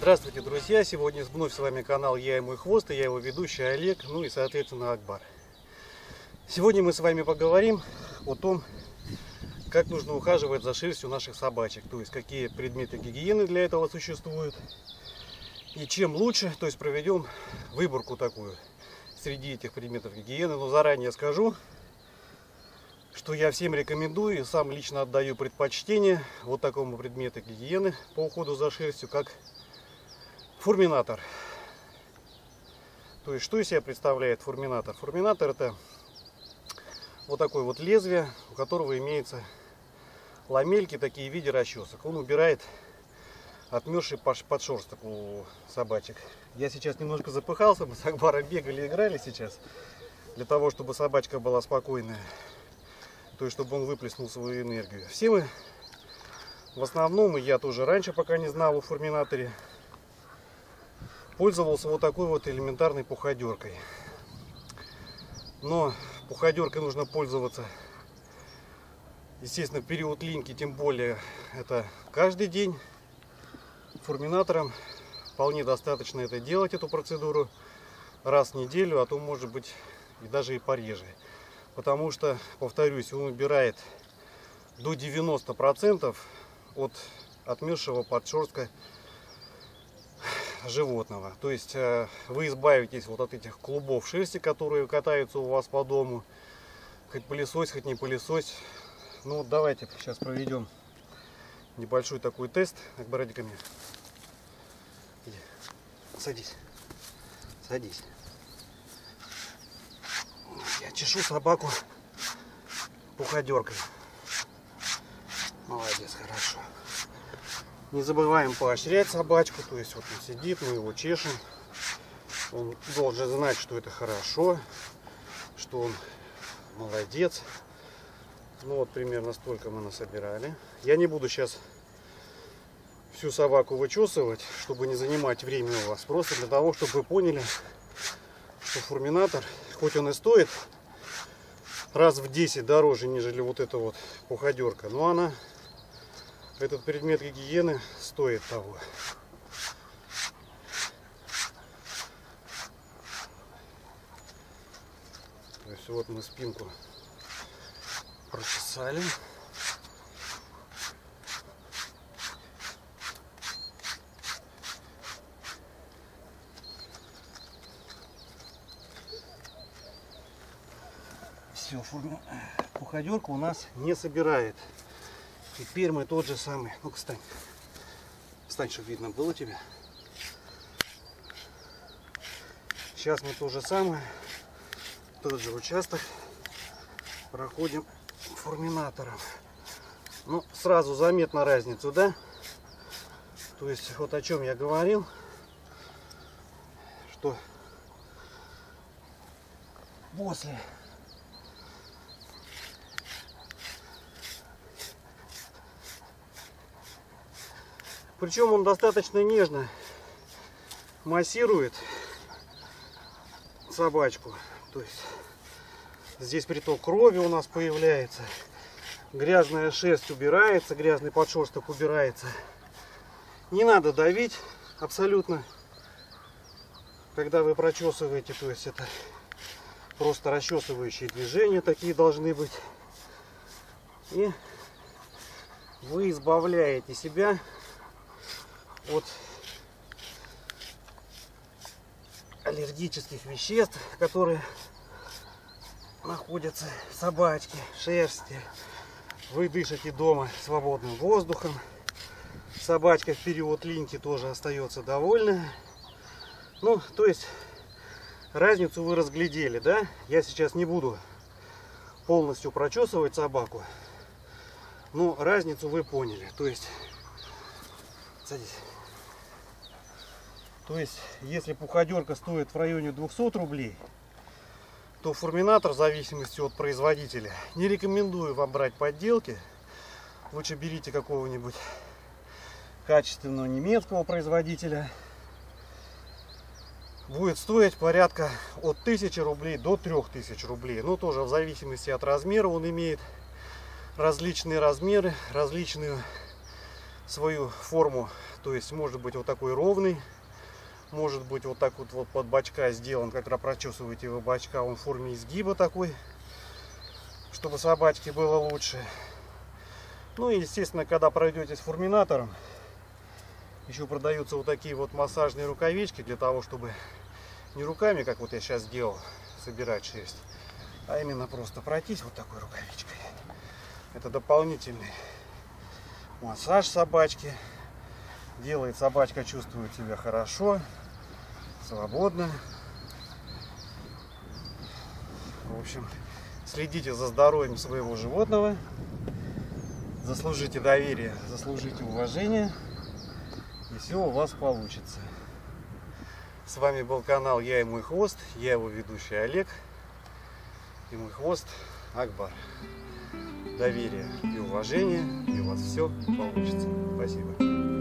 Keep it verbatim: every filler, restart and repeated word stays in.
Здравствуйте, друзья! Сегодня вновь с вами канал Я и мой хвост, и я его ведущий Олег, ну и соответственно Акбар. Сегодня мы с вами поговорим о том, как нужно ухаживать за шерстью наших собачек, то есть какие предметы гигиены для этого существуют, и чем лучше, то есть проведем выборку такую среди этих предметов гигиены. Но заранее скажу, что я всем рекомендую и сам лично отдаю предпочтение вот такому предмету гигиены по уходу за шерстью, как фурминатор. То есть, что из себя представляет фурминатор? Фурминатор — это вот такое вот лезвие, у которого имеются ламельки, такие в виде расчесок. Он убирает отмерзший подшерсток у собачек. Я сейчас немножко запыхался, мы с Акбаром бегали, играли сейчас, для того, чтобы собачка была спокойная, то есть, чтобы он выплеснул свою энергию. Все мы, в основном, и я тоже раньше, пока не знал о фурминаторе, пользовался вот такой вот элементарной пуходеркой. Но пуходеркой нужно пользоваться, естественно, в период линьки, тем более это каждый день. Фурминатором вполне достаточно это делать, эту процедуру, раз в неделю, а то может быть и даже и пореже. Потому что, повторюсь, он убирает до девяноста процентов от отмерзшего подшерстка животного. То есть вы избавитесь вот от этих клубов шерсти, которые катаются у вас по дому. Хоть пылесось, хоть не пылесось. Ну вот давайте сейчас проведем небольшой такой тест. Акбар, иди ко мне. Иди. Садись. Садись. Я чешу собаку пуходеркой. Молодец, хорошо. Не забываем поощрять собачку, то есть вот он сидит, мы его чешем. Он должен знать, что это хорошо, что он молодец. Ну вот примерно столько мы насобирали. Я не буду сейчас всю собаку вычесывать, чтобы не занимать время у вас. Просто для того, чтобы вы поняли, что фурминатор, хоть он и стоит раз в десять дороже, нежели вот эта вот пуходерка, но она... Этот предмет гигиены стоит того. То есть вот мы спинку прочесали. Все, пуходерка у нас не собирает. Теперь мы тот же самый. Ну-ка, встань. Встань, чтобы видно было тебя. Сейчас мы то же самое, тот же участок проходим фурминатором. Ну, сразу заметна разницу, да? То есть, вот о чем я говорил, что после Причем он достаточно нежно массирует собачку. То есть здесь приток крови у нас появляется. Грязная шерсть убирается, грязный подшерсток убирается. Не надо давить абсолютно, когда вы прочесываете. То есть это просто расчесывающие движения такие должны быть. И вы избавляете себя от аллергических веществ, которые находятся в собачке, в шерсти. Вы дышите дома свободным воздухом. Собачка в период линьки тоже остается довольна. Ну, то есть разницу вы разглядели, да? Я сейчас не буду полностью прочесывать собаку, но разницу вы поняли. То есть, садись. То есть, если пуходерка стоит в районе двухсот рублей, то фурминатор, в зависимости от производителя, не рекомендую вам брать подделки. Лучше берите какого-нибудь качественного немецкого производителя. Будет стоить порядка от тысячи рублей до трёх тысяч рублей. Ну, тоже в зависимости от размера он имеет различные размеры, различную свою форму. То есть может быть вот такой ровный, может быть вот так вот, вот под бочка сделан, когда прочесываете вы бочка, он в форме изгиба такой, чтобы собачке было лучше. Ну и естественно, когда пройдете с форминатором, еще продаются вот такие вот массажные рукавички для того, чтобы не руками, как вот я сейчас сделал, собирать шерсть, а именно просто пройтись вот такой рукавичкой. Это дополнительный массаж собачки. Делает, собачка чувствует себя хорошо, свободно. В общем, следите за здоровьем своего животного. Заслужите доверие, заслужите уважение. И все у вас получится. С вами был канал Я и мой хвост. Я его ведущий Олег. И мой хвост Акбар. Доверие и уважение. И у вас все получится. Спасибо.